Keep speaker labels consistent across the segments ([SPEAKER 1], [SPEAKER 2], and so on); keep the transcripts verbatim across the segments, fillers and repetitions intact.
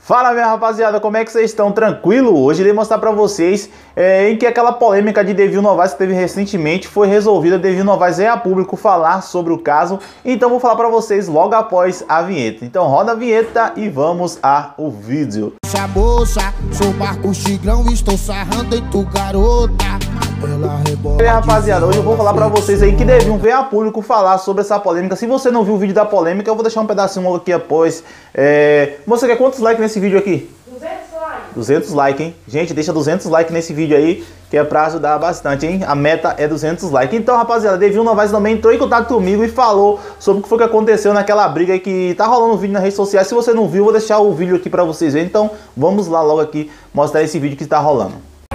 [SPEAKER 1] Fala, minha rapaziada, como é que vocês estão? Tranquilo? Hoje irei mostrar pra vocês é, em que aquela polêmica de Devil Novaes que teve recentemente foi resolvida. Devil Novaes veio a público falar sobre o caso, então vou falar pra vocês logo após a vinheta. Então roda a vinheta e vamos ao vídeo.
[SPEAKER 2] Moça, sou Marcos Tigrão, estou sarrando em tu, garota.
[SPEAKER 1] E aí, rapaziada, hoje eu vou falar pra vocês aí que Devil veio a público falar sobre essa polêmica. Se você não viu o vídeo da polêmica, eu vou deixar um pedacinho aqui após. É... Você quer quantos likes nesse vídeo aqui? duzentos likes. duzentos likes, hein? Gente, deixa duzentos likes nesse vídeo aí, que é pra ajudar bastante, hein? A meta é duzentos likes. Então, rapaziada, Devil Novaes também entrou em contato comigo e falou sobre o que foi que aconteceu naquela briga aí que tá rolando um vídeo nas redes sociais. Se você não viu, eu vou deixar o vídeo aqui pra vocês verem. Então, vamos lá logo aqui mostrar esse vídeo que tá rolando.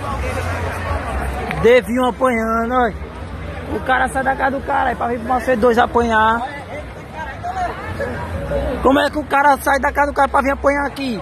[SPEAKER 3] Devil apanhando, ó. O cara sai da casa do cara aí pra vir pra vocês dois apanhar. Como é que o cara sai da casa do cara pra vir apanhar aqui?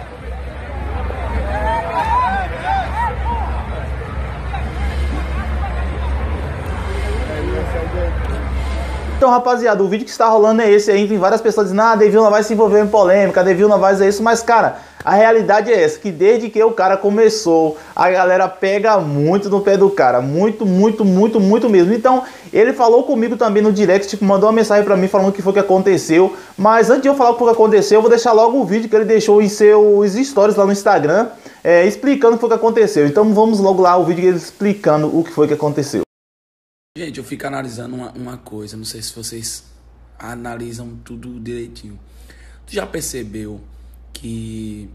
[SPEAKER 1] Então, rapaziada, o vídeo que está rolando é esse aí. Tem várias pessoas dizendo, ah, Devil Novaes se envolveu em polêmica, Devil Novaes é isso. Mas, cara, a realidade é essa, que desde que o cara começou, a galera pega muito no pé do cara. Muito, muito, muito, muito mesmo. Então, ele falou comigo também no direct, tipo, mandou uma mensagem pra mim falando o que foi que aconteceu. Mas antes de eu falar o que foi que aconteceu, eu vou deixar logo o vídeo que ele deixou em seus stories lá no Instagram, é, explicando o que foi que aconteceu. Então, vamos logo lá o vídeo dele explicando o que foi que aconteceu.
[SPEAKER 4] Gente, eu fico analisando uma, uma coisa, não sei se vocês analisam tudo direitinho. Tu já percebeu que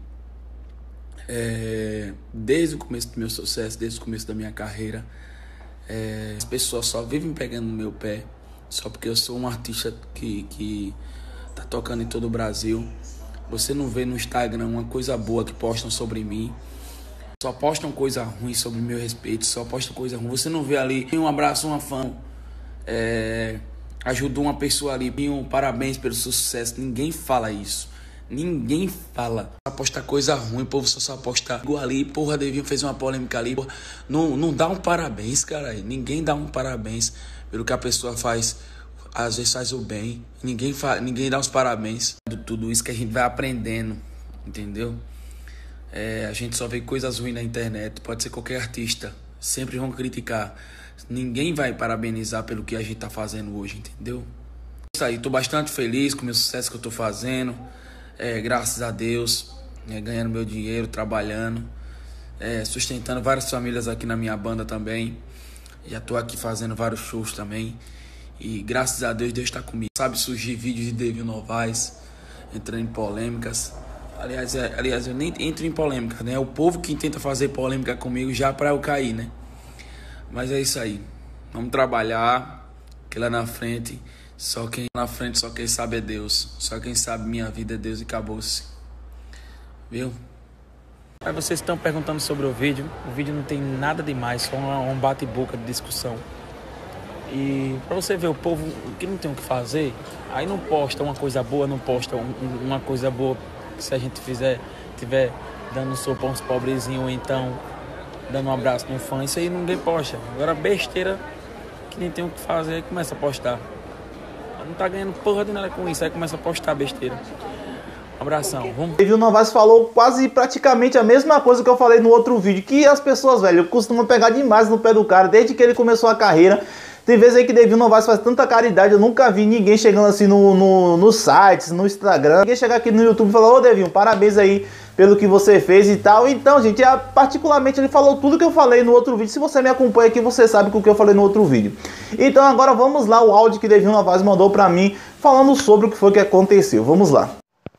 [SPEAKER 4] é, desde o começo do meu sucesso, desde o começo da minha carreira, é, as pessoas só vivem pegando no meu pé, só porque eu sou um artista que, que tá tocando em todo o Brasil. Você não vê no Instagram uma coisa boa que postam sobre mim. Só postam coisa ruim sobre meu respeito, só postam coisa ruim. Você não vê ali um abraço, uma fã, é, ajudou uma pessoa ali, um parabéns pelo seu sucesso. Ninguém fala isso. Ninguém fala. Só posta coisa ruim, o povo só, só posta igual ali. Porra, Devil fez uma polêmica ali. Porra, não, não dá um parabéns, cara. Ninguém dá um parabéns pelo que a pessoa faz. Às vezes faz o bem. Ninguém, fa, ninguém dá os parabéns. Tudo isso que a gente vai aprendendo, entendeu? É, a gente só vê coisas ruins na internet. Pode ser qualquer artista. Sempre vão criticar. Ninguém vai parabenizar pelo que a gente tá fazendo hoje, entendeu? Isso aí, tô bastante feliz com o meu sucesso que eu tô fazendo. É, graças a Deus, é, ganhando meu dinheiro, trabalhando, é, sustentando várias famílias aqui na minha banda também. Já tô aqui fazendo vários shows também. E graças a Deus, Deus tá comigo. Sabe surgir vídeos de Devil Novaes, entrando em polêmicas. Aliás, é, aliás, eu nem entro em polêmica, né? É o povo que tenta fazer polêmica comigo já pra eu cair, né? Mas é isso aí. Vamos trabalhar, que lá na frente, só quem na frente, só quem sabe é Deus. Só quem sabe minha vida é Deus e acabou-se. Viu?
[SPEAKER 3] Aí vocês estão perguntando sobre o vídeo. O vídeo não tem nada demais, só um bate-boca de discussão. E pra você ver o povo que não tem o que fazer, aí não posta uma coisa boa, não posta um, uma coisa boa. Se a gente fizer, tiver dando sopa a uns pobrezinhos, ou então dando um abraço no fã, isso aí ninguém posta. Agora besteira que nem tem o que fazer, aí começa a postar. Não tá ganhando porra de nada com isso, aí começa a postar besteira. Um abração, vamos.
[SPEAKER 1] Devil Novaes falou quase praticamente a mesma coisa que eu falei no outro vídeo, que as pessoas, velho, costumam pegar demais no pé do cara desde que ele começou a carreira. Tem vezes aí que Devil Novaes faz tanta caridade, eu nunca vi ninguém chegando assim no, no, no sites, no Instagram. Ninguém chegar aqui no YouTube e falar, ô Devil, parabéns aí pelo que você fez e tal. Então, gente, é, particularmente ele falou tudo que eu falei no outro vídeo. Se você me acompanha aqui, você sabe o que eu falei no outro vídeo. Então agora vamos lá, o áudio que Devil Novaes mandou pra mim, falando sobre o que foi que aconteceu. Vamos lá.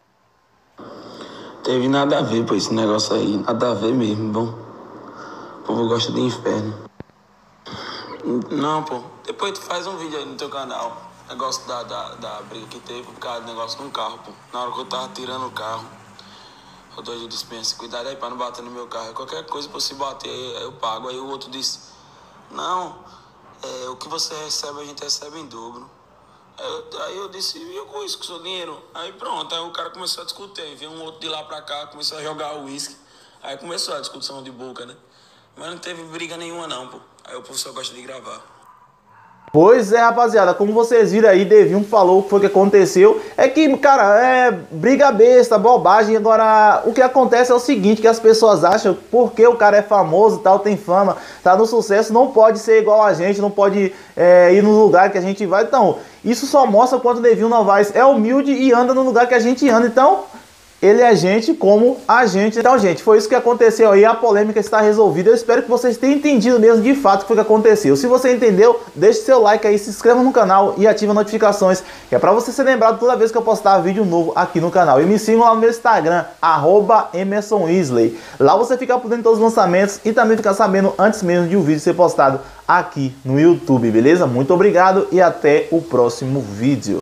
[SPEAKER 4] Teve nada a ver, pô, esse negócio aí. Nada a ver mesmo, bom. O povo gosta de inferno. Não, pô. Depois tu faz um vídeo aí no teu canal. Negócio da, da, da briga que teve por causa do negócio com o carro, pô. Na hora que eu tava tirando o carro, eu dou de dispensa. Cuidado aí pra não bater no meu carro. Qualquer coisa pra você bater, eu pago. Aí o outro disse, não, é, o que você recebe, a gente recebe em dobro. Aí eu, aí eu disse, e eu com isso, com o seu dinheiro? Aí pronto, aí o cara começou a discutir. Aí veio um outro de lá pra cá, começou a jogar o uísque. Aí começou a discussão de boca, né? Mas não teve briga nenhuma não, pô. Aí o professor gosta de gravar.
[SPEAKER 1] Pois é, rapaziada, como vocês viram aí, Devinho falou o que foi que aconteceu. É que, cara, é briga besta, bobagem. Agora, o que acontece é o seguinte, que as pessoas acham, porque o cara é famoso e tal, tem fama, tá no sucesso, não pode ser igual a gente, não pode é, ir no lugar que a gente vai. Então, isso só mostra quanto o Devinho Novaes é humilde e anda no lugar que a gente anda. Então, ele é gente como a gente. Então, gente, foi isso que aconteceu aí. A polêmica está resolvida. Eu espero que vocês tenham entendido mesmo de fato o que foi que aconteceu. Se você entendeu, deixe seu like aí, se inscreva no canal e ative as notificações, que é para você ser lembrado toda vez que eu postar vídeo novo aqui no canal. E me sigam lá no meu Instagram, arroba Emerson Isley. Lá você fica por dentro de todos os lançamentos e também fica sabendo antes mesmo de um vídeo ser postado aqui no YouTube, beleza? Muito obrigado e até o próximo vídeo.